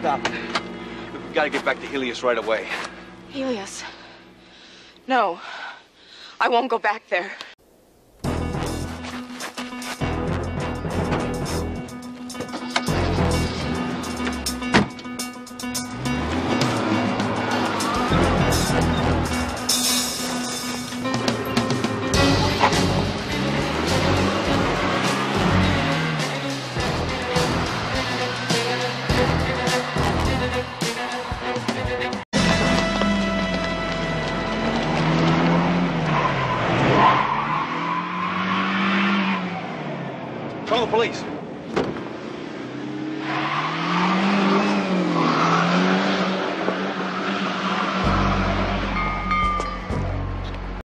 stop it. We've got to get back to Helios right away. Helios? No. I won't go back there. Call the police.